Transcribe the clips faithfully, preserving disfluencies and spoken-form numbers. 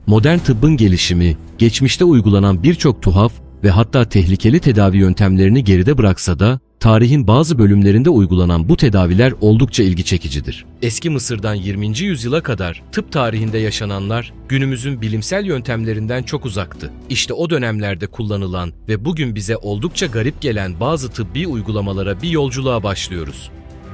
Modern tıbbın gelişimi, geçmişte uygulanan birçok tuhaf ve hatta tehlikeli tedavi yöntemlerini geride bıraksa da, tarihin bazı bölümlerinde uygulanan bu tedaviler oldukça ilgi çekicidir. Eski Mısır'dan yirminci yüzyıla kadar tıp tarihinde yaşananlar günümüzün bilimsel yöntemlerinden çok uzaktı. İşte o dönemlerde kullanılan ve bugün bize oldukça garip gelen bazı tıbbi uygulamalara bir yolculuğa başlıyoruz.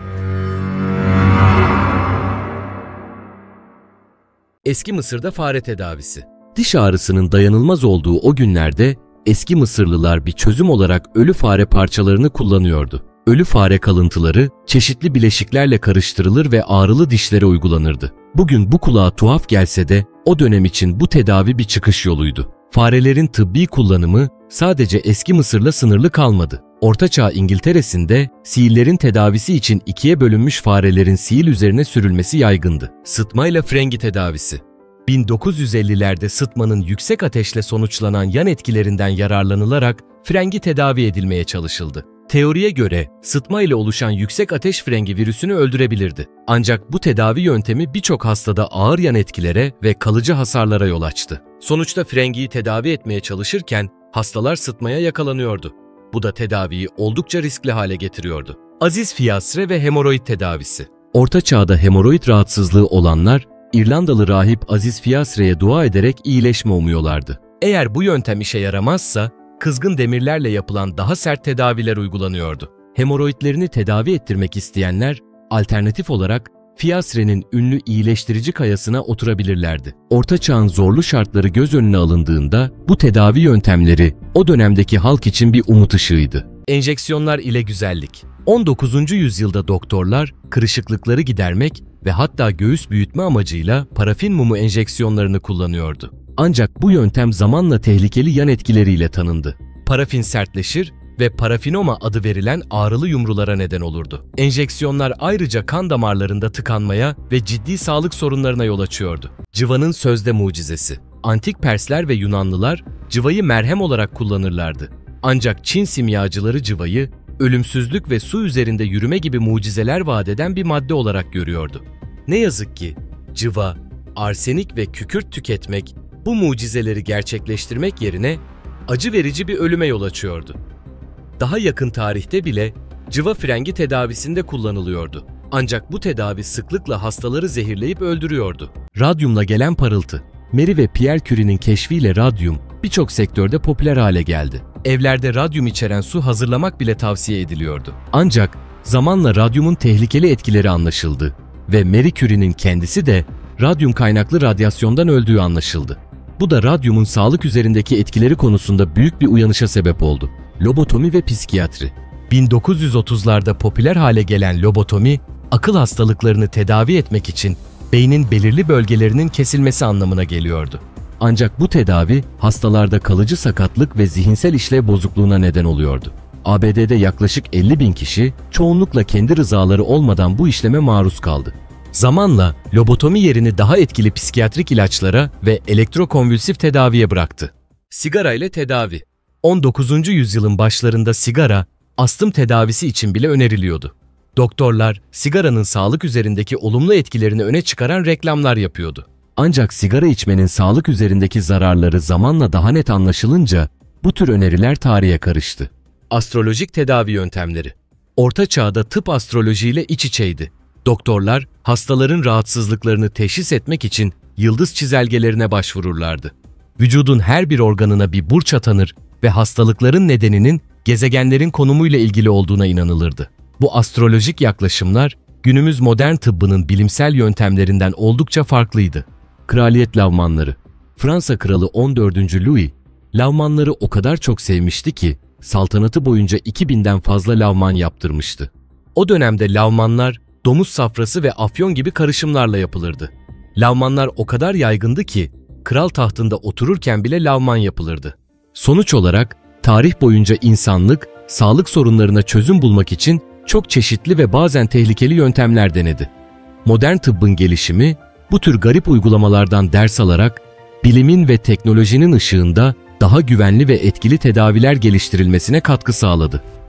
Eski Mısır'da fare tedavisi. Diş ağrısının dayanılmaz olduğu o günlerde eski Mısırlılar bir çözüm olarak ölü fare parçalarını kullanıyordu. Ölü fare kalıntıları çeşitli bileşiklerle karıştırılır ve ağrılı dişlere uygulanırdı. Bugün bu kulağa tuhaf gelse de o dönem için bu tedavi bir çıkış yoluydu. Farelerin tıbbi kullanımı sadece eski Mısır'la sınırlı kalmadı. Orta Çağ İngiltere'sinde siillerin tedavisi için ikiye bölünmüş farelerin siil üzerine sürülmesi yaygındı. Sıtmayla frengi tedavisi. bin dokuz yüz ellilerde sıtmanın yüksek ateşle sonuçlanan yan etkilerinden yararlanılarak frengi tedavi edilmeye çalışıldı. Teoriye göre sıtma ile oluşan yüksek ateş frengi virüsünü öldürebilirdi. Ancak bu tedavi yöntemi birçok hastada ağır yan etkilere ve kalıcı hasarlara yol açtı. Sonuçta frengiyi tedavi etmeye çalışırken hastalar sıtmaya yakalanıyordu. Bu da tedaviyi oldukça riskli hale getiriyordu. Aziz fiyasre ve hemoroid tedavisi. Orta Çağ'da hemoroid rahatsızlığı olanlar İrlandalı rahip Aziz Fiyasre'ye dua ederek iyileşme umuyorlardı. Eğer bu yöntem işe yaramazsa, kızgın demirlerle yapılan daha sert tedaviler uygulanıyordu. Hemoroidlerini tedavi ettirmek isteyenler, alternatif olarak Fiyasre'nin ünlü iyileştirici kayasına oturabilirlerdi. Orta Çağ'ın zorlu şartları göz önüne alındığında, bu tedavi yöntemleri o dönemdeki halk için bir umut ışığıydı. Enjeksiyonlar ile güzellik. on dokuzuncu yüzyılda doktorlar, kırışıklıkları gidermek ve hatta göğüs büyütme amacıyla parafin mumu enjeksiyonlarını kullanıyordu. Ancak bu yöntem zamanla tehlikeli yan etkileriyle tanındı. Parafin sertleşir ve parafinoma adı verilen ağrılı yumrulara neden olurdu. Enjeksiyonlar ayrıca kan damarlarında tıkanmaya ve ciddi sağlık sorunlarına yol açıyordu. Cıvanın sözde mucizesi. Antik Persler ve Yunanlılar cıvayı merhem olarak kullanırlardı. Ancak Çin simyacıları cıvayı ölümsüzlük ve su üzerinde yürüme gibi mucizeler vaat eden bir madde olarak görüyordu. Ne yazık ki cıva, arsenik ve kükürt tüketmek bu mucizeleri gerçekleştirmek yerine acı verici bir ölüme yol açıyordu. Daha yakın tarihte bile cıva frengi tedavisinde kullanılıyordu. Ancak bu tedavi sıklıkla hastaları zehirleyip öldürüyordu. Radyumla gelen parıltı. Marie ve Pierre Curie'nin keşfiyle radyum birçok sektörde popüler hale geldi. Evlerde radyum içeren su hazırlamak bile tavsiye ediliyordu. Ancak zamanla radyumun tehlikeli etkileri anlaşıldı ve Marie Curie'nin kendisi de radyum kaynaklı radyasyondan öldüğü anlaşıldı. Bu da radyumun sağlık üzerindeki etkileri konusunda büyük bir uyanışa sebep oldu. Lobotomi ve psikiyatri. bin dokuz yüz otuzlarda popüler hale gelen lobotomi, akıl hastalıklarını tedavi etmek için beynin belirli bölgelerinin kesilmesi anlamına geliyordu. Ancak bu tedavi hastalarda kalıcı sakatlık ve zihinsel işlev bozukluğuna neden oluyordu. A B D'de yaklaşık elli bin kişi çoğunlukla kendi rızaları olmadan bu işleme maruz kaldı. Zamanla lobotomi yerini daha etkili psikiyatrik ilaçlara ve elektrokonvülsif tedaviye bıraktı. Sigara ile tedavi. on dokuzuncu yüzyılın başlarında sigara, astım tedavisi için bile öneriliyordu. Doktorlar, sigaranın sağlık üzerindeki olumlu etkilerini öne çıkaran reklamlar yapıyordu. Ancak sigara içmenin sağlık üzerindeki zararları zamanla daha net anlaşılınca bu tür öneriler tarihe karıştı. Astrolojik tedavi yöntemleri. Orta Çağ'da tıp astrolojiyle iç içeydi. Doktorlar, hastaların rahatsızlıklarını teşhis etmek için yıldız çizelgelerine başvururlardı. Vücudun her bir organına bir burç atanır ve hastalıkların nedeninin gezegenlerin konumuyla ilgili olduğuna inanılırdı. Bu astrolojik yaklaşımlar, günümüz modern tıbbının bilimsel yöntemlerinden oldukça farklıydı. Kraliyet lavmanları. Fransa Kralı on dördüncü Louis, lavmanları o kadar çok sevmişti ki, saltanatı boyunca iki binden fazla lavman yaptırmıştı. O dönemde lavmanlar, domuz safrası ve afyon gibi karışımlarla yapılırdı. Lavmanlar o kadar yaygındı ki, kral tahtında otururken bile lavman yapılırdı. Sonuç olarak, tarih boyunca insanlık, sağlık sorunlarına çözüm bulmak için çok çeşitli ve bazen tehlikeli yöntemler denedi. Modern tıbbın gelişimi, bu tür garip uygulamalardan ders alarak, bilimin ve teknolojinin ışığında daha güvenli ve etkili tedaviler geliştirilmesine katkı sağladı.